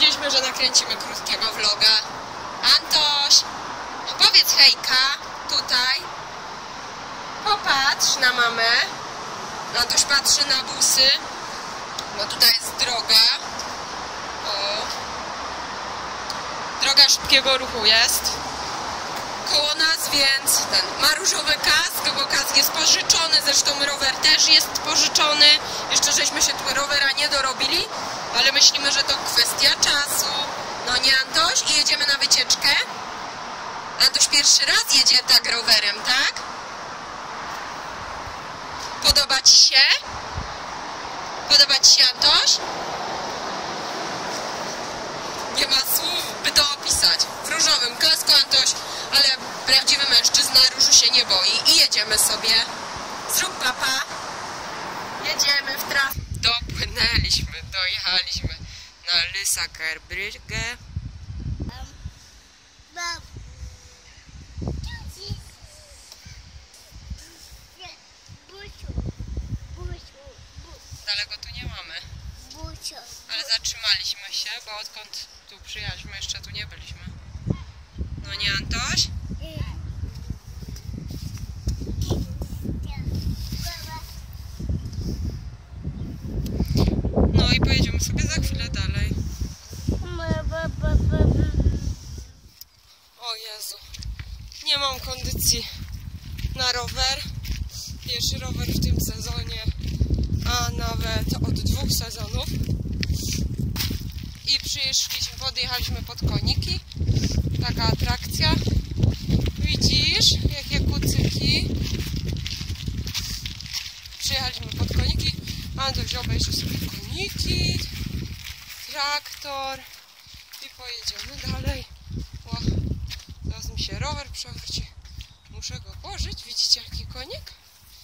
Stwierdziliśmy, że nakręcimy krótkiego vloga. Antoś, powiedz hejka tutaj. Popatrz na mamę. Antoś patrzy na busy. No tutaj jest droga. O. Droga szybkiego ruchu jest koło nas, więc ten ma różowy kask, bo kask jest pożyczony, zresztą rower też jest pożyczony. Jeszcze żeśmy się tu rowera nie dorobili, ale myślimy, że to kwestia czasu. No nie, Antoś? I jedziemy na wycieczkę. Antoś pierwszy raz jedzie tak rowerem, tak? Podoba ci się? Podoba ci się, Antoś? Nie ma słów, by to opisać. W różowym kasku Antoś, ale prawdziwy mężczyzna różu się nie boi. I jedziemy sobie. Zrób papa. Jedziemy w trasę. Dopłynęliśmy, dojechaliśmy na Lysakerbrygge. Daleko tu nie mamy. Ale zatrzymaliśmy się, bo odkąd tu przyjechaliśmy, jeszcze tu nie byliśmy. No nie, Antoś? No i pojedziemy sobie za chwilę dalej. O Jezu, nie mam kondycji na rower. Pierwszy rower w tym sezonie, a nawet od 2 sezonów. I podjechaliśmy pod koniki. Taka atrakcja. Widzisz, jakie kucyki. Przyjechaliśmy pod koniki. Antoś obejrzy sobie koniki. Traktor. I pojedziemy dalej. O, teraz mi się rower przewróci. Muszę go położyć. Widzicie, jaki konik?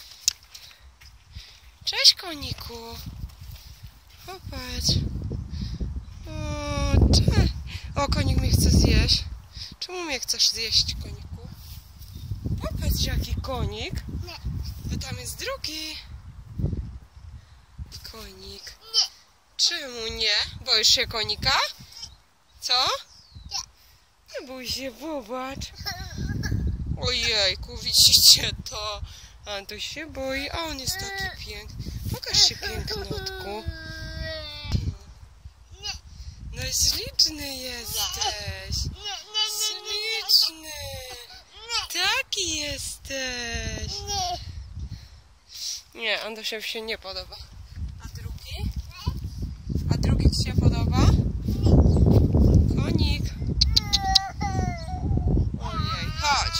Cześć, koniku. Popatrz. O, konik mnie chce zjeść. Czemu mnie chcesz zjeść, koniku? Popatrz, jaki konik. A tam jest drugi konik. Czemu nie? Boisz się konika? Co? Nie bój się, popatrz. Ojejku, widzicie to? Antoś się boi, a on jest taki piękny. Pokaż się, pięknotku. No śliczny jesteś. Śliczny. Taki jesteś. Nie, Antosiowi się nie podoba. A drugi? A drugi ci się podoba? Konik. Ojej, chodź.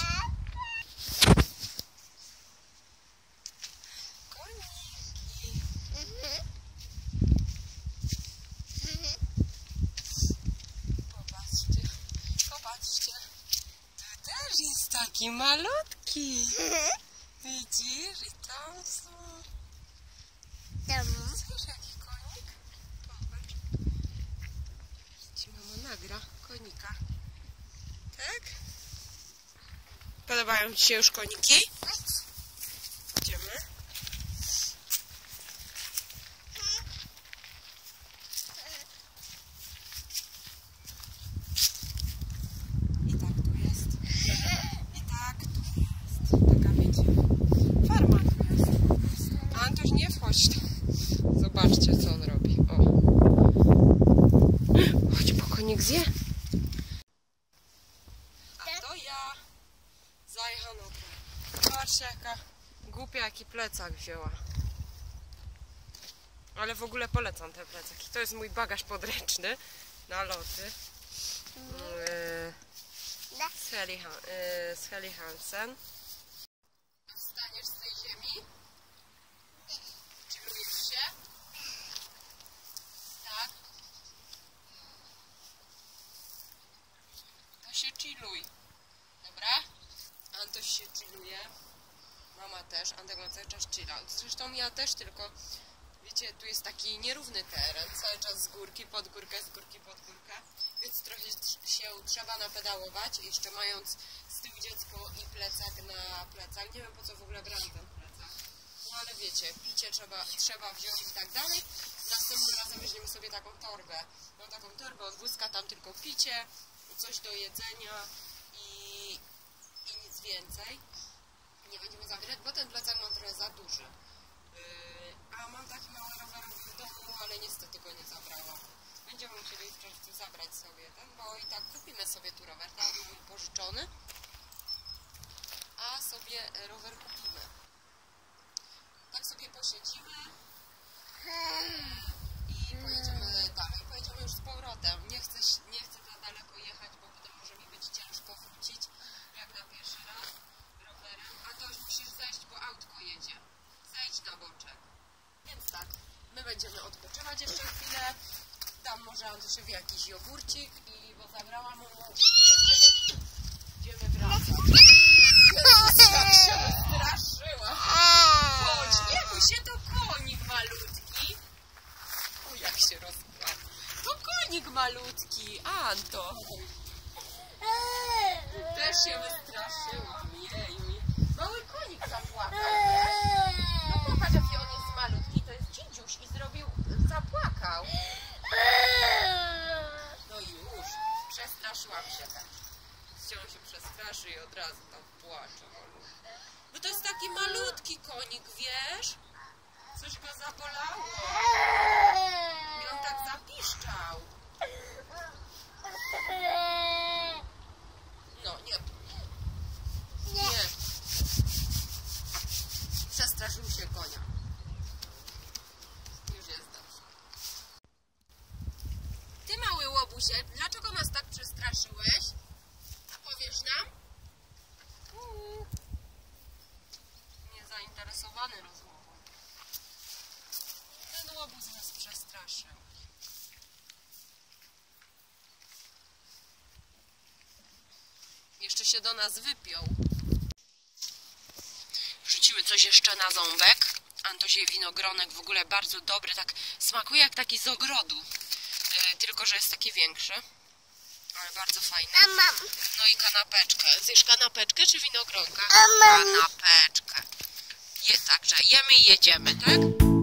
Jest taki malutki. Widzisz? I tam są. Słyszysz, jaki konik? Popatrz. Ci mama nagra konika. Tak? Podobają ci się już koniki? Idziemy. Zobaczcie, co on robi. O. Chodź, bo konik zje. A to ja. Zajechana. Patrzcie, jaka głupia, jaki plecak wzięła. Ale w ogóle polecam te plecaki. To jest mój bagaż podręczny na loty. Z Helly Hansen. Wstaniesz z tej ziemi? Chillujesz się? Tak? To się chilluj. Dobra? Antoś się chilluje. Mama też. Antek ma cały czas chilla. Zresztą ja też, tylko wiecie, tu jest taki nierówny teren. Cały czas z górki pod górkę, z górki pod górkę. Więc trochę się trzeba napedałować. Jeszcze mając z tyłu dziecko i plecak na plecach. Nie wiem, po co w ogóle brałam ten plecak. No ale wiecie, picie trzeba wziąć i tak dalej. następnym razem weźmiemy sobie taką torbę. Mam taką torbę od wózka, tam tylko picie, coś do jedzenia i nic więcej. Nie będziemy zabierać, bo ten plecak mam trochę za duży. A mam taki mały rower w domu, ale niestety go nie zabrałam. Będziemy musieli w czerwcu zabrać sobie ten, bo i tak kupimy sobie tu rower, tak? Mamy pożyczony, a sobie rower kupimy. Tak sobie posiedzimy i pojedziemy dalej. Pojedziemy już z powrotem. Nie chcę za daleko jechać, bo potem może mi być ciężko wrócić, jak na pierwszy raz rowerem. A to już musisz zejść, bo autko jedzie. Zejdź na boczek. Więc tak, my będziemy odpoczywać jeszcze chwilę. Tam może Antosiowi jakiś jogurcik bo zabrałam mu będziemy wracać. Jak się wystraszyła. Chodź, nie bój się, to konik malutki. O, jak się rozpłakał. To konik malutki, Anto. Też się wystraszyła. Jeju. Mały konik zapłakał. No popatrz, jaki on jest malutki. To jest dzidziuś i zapłakał. No już, przestraszyłam się tak. Chciałam się przestraszy i od razu tam płacze. Bo to jest taki malutki konik, wiesz? Coś go zabolało. I on tak zapiszczał. No, nie. Nie. Przestraszył się konia. Już jest dobrze. Ty, mały łobusie, dlaczego nas tak przestraszyłeś? A powiesz nam? Niezainteresowany rozmową. Ten łobuz nas przestraszył. Jeszcze się do nas wypiął. Wrzucimy coś jeszcze na ząbek. Antosie winogronek w ogóle bardzo dobry, tak smakuje jak taki z ogrodu. Tylko że jest taki większy. Ale bardzo fajny. No i kanapeczkę. Zjesz kanapeczkę czy winogronka? Kanapeczkę. Także jemy i jedziemy, tak?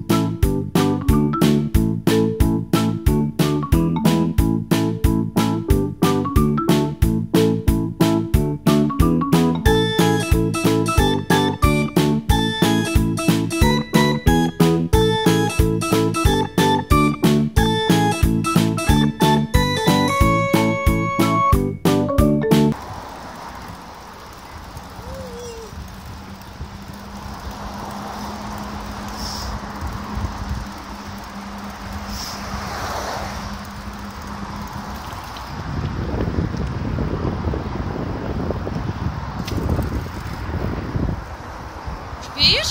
Śpisz?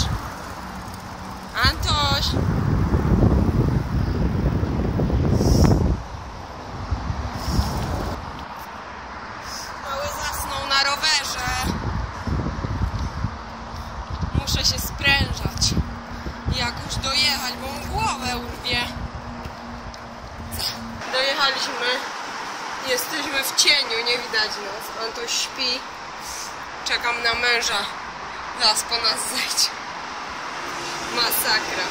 Antoś! Mały zasnął na rowerze. Muszę się sprężać. Jak już dojechać, bo mu głowę urwie. Dojechaliśmy. Jesteśmy w cieniu, nie widać nas. Antoś śpi. Czekam na męża. Zaraz po nas zejdzie. Masakra.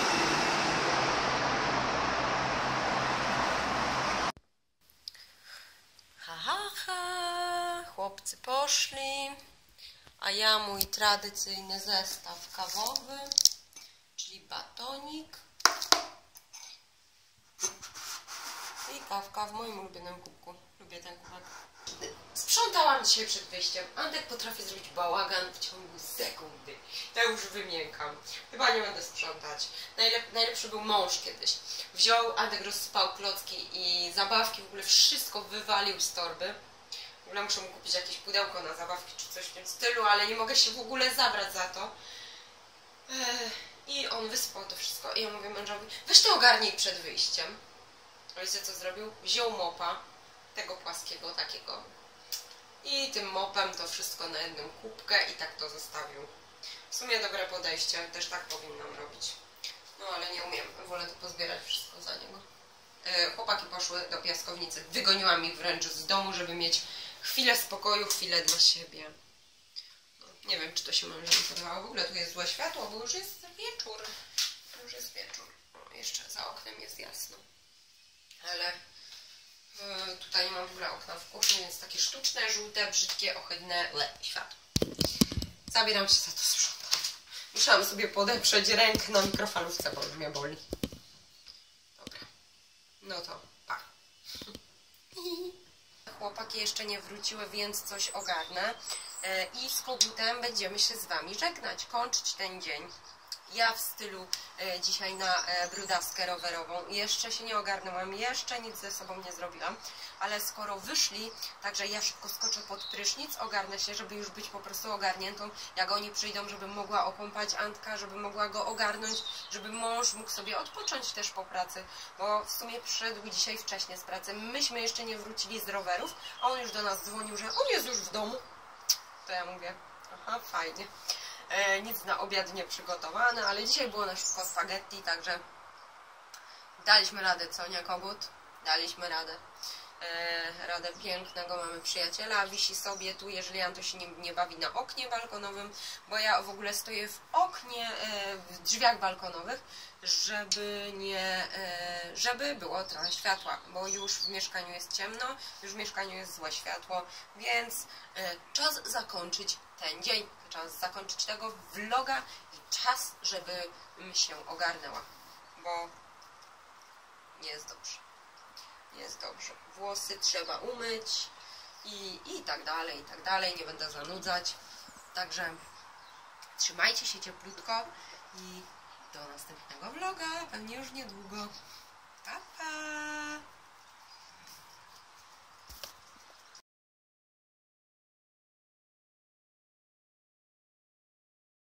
Chłopcy poszli, a ja mój tradycyjny zestaw kawowy, czyli batonik i kawka w moim ulubionym kubku. Lubię ten kubek. Sprzątałam dzisiaj przed wyjściem. Antek potrafi zrobić bałagan w ciągu sekundy. Ja już wymiękam. Chyba nie będę sprzątać. Najlepszy był mąż kiedyś. Antek rozsypał klocki i zabawki, w ogóle wszystko wywalił z torby. W ogóle muszę mu kupić jakieś pudełko na zabawki czy coś w tym stylu, ale nie mogę się w ogóle zabrać za to. I on wysypał to wszystko. I ja mówię mężowi, weź to ogarnij przed wyjściem. Wiecie co zrobił? Wziął mopa, tego płaskiego takiego, i tym mopem to wszystko na jedną kubkę i tak to zostawił. W sumie dobre podejście, też tak powinnam robić. No ale nie umiem, wolę to pozbierać wszystko za niego. Chłopaki poszły do piaskownicy, wygoniłam ich wręcz z domu, żeby mieć chwilę spokoju, chwilę dla siebie. No, nie wiem, czy to się mężowi podobało. W ogóle tu jest złe światło, bo już jest wieczór. Już jest wieczór. jeszcze za oknem jest jasno. Ale tutaj nie mam w ogóle okna w kuchni, więc takie sztuczne, żółte, brzydkie, ohydne światło. Zabieram się za to sprzątanie. Musiałam sobie podeprzeć rękę na mikrofalówce, bo już mnie boli. Dobra. No to pa. Chłopaki jeszcze nie wróciły, więc coś ogarnę. I z kogutem będziemy się z Wami żegnać, kończyć ten dzień. Ja w stylu dzisiaj na brudaskę rowerową. Jeszcze się nie ogarnęłam, jeszcze nic ze sobą nie zrobiłam, ale skoro wyszli, także ja szybko skoczę pod prysznic, ogarnę się, żeby już być po prostu ogarniętą, jak oni przyjdą, żebym mogła okąpać Antka, żeby mogła go ogarnąć, żeby mąż mógł sobie odpocząć też po pracy, bo w sumie przyszedł dzisiaj wcześnie z pracy. Myśmy jeszcze nie wrócili z rowerów, a on już do nas dzwonił, że on jest już w domu. To ja mówię, aha, fajnie. Nic na obiad nie przygotowane, ale dzisiaj było na szybko spaghetti, także daliśmy radę, co nie kogut? Daliśmy radę. Radę pięknego mamy przyjaciela, wisi sobie tu, jeżeli Anto się nie bawi na oknie balkonowym, bo ja w ogóle stoję w oknie, w drzwiach balkonowych, żeby było trochę światła, bo już w mieszkaniu jest ciemno, już w mieszkaniu jest złe światło, więc czas zakończyć ten dzień, czas zakończyć tego vloga i czas, żebym się ogarnęła, bo nie jest dobrze. Jest dobrze. Włosy trzeba umyć i tak dalej, i tak dalej. Nie będę zanudzać. Także trzymajcie się cieplutko i do następnego vloga. Pewnie już niedługo. Pa, pa!